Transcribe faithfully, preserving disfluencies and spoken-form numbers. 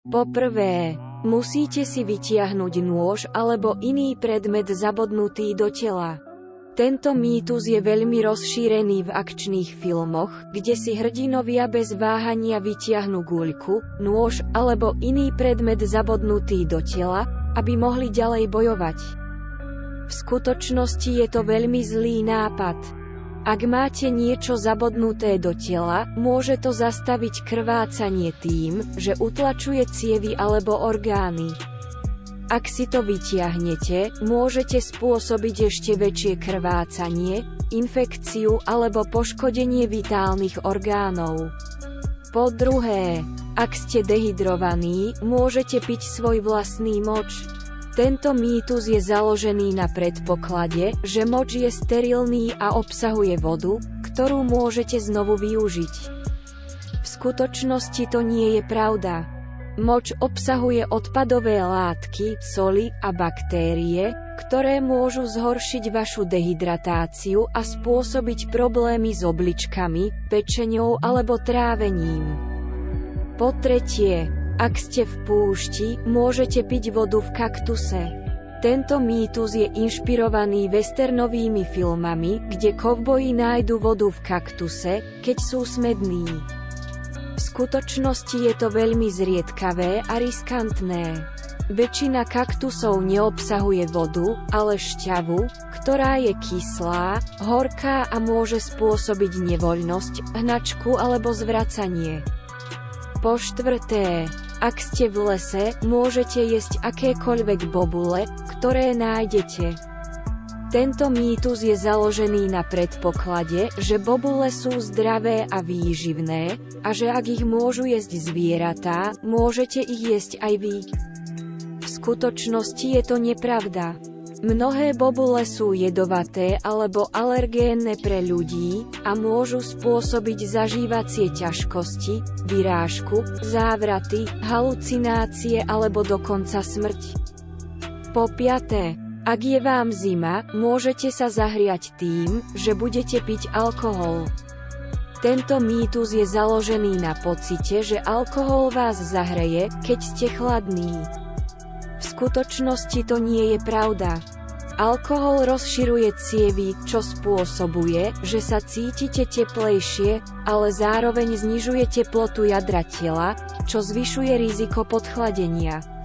Poprvé, musíte si vytiahnuť nôž alebo iný predmet zabodnutý do tela. Tento mýtus je veľmi rozšírený v akčných filmoch, kde si hrdinovia bez váhania vytiahnu guľku, nôž alebo iný predmet zabodnutý do tela, aby mohli ďalej bojovať. V skutočnosti je to veľmi zlý nápad. Ak máte niečo zabodnuté do tela, môže to zastaviť krvácanie tým, že utlačuje cievy alebo orgány. Ak si to vytiahnete, môžete spôsobiť ešte väčšie krvácanie, infekciu alebo poškodenie vitálnych orgánov. Po druhé, ak ste dehydrovaní, môžete piť svoj vlastný moč. Tento mýtus je založený na predpoklade, že moč je sterilný a obsahuje vodu, ktorú môžete znovu využiť. V skutočnosti to nie je pravda. Moč obsahuje odpadové látky, soli a baktérie, ktoré môžu zhoršiť vašu dehydratáciu a spôsobiť problémy s obličkami, pečeňou alebo trávením. Po tretie, ak ste v púšti, môžete piť vodu v kaktuse. Tento mýtus je inšpirovaný westernovými filmami, kde kovboji nájdu vodu v kaktuse, keď sú smední. V skutočnosti je to veľmi zriedkavé a riskantné. Väčšina kaktusov neobsahuje vodu, ale šťavu, ktorá je kyslá, horká a môže spôsobiť nevoľnosť, hnačku alebo zvracanie. Po štvrté, ak ste v lese, môžete jesť akékoľvek bobule, ktoré nájdete. Tento mýtus je založený na predpoklade, že bobule sú zdravé a výživné, a že ak ich môžu jesť zvieratá, môžete ich jesť aj vy. V skutočnosti je to nepravda. Mnohé bobule sú jedovaté alebo alergénne pre ľudí a môžu spôsobiť zažívacie ťažkosti, vyrážku, závraty, halucinácie alebo dokonca smrť. Po piate, ak je vám zima, môžete sa zahriať tým, že budete piť alkohol. Tento mýtus je založený na pocite, že alkohol vás zahreje, keď ste chladní. V skutočnosti to nie je pravda. Alkohol rozširuje cievy, čo spôsobuje, že sa cítite teplejšie, ale zároveň znižuje teplotu jadra tela, čo zvyšuje riziko podchladenia.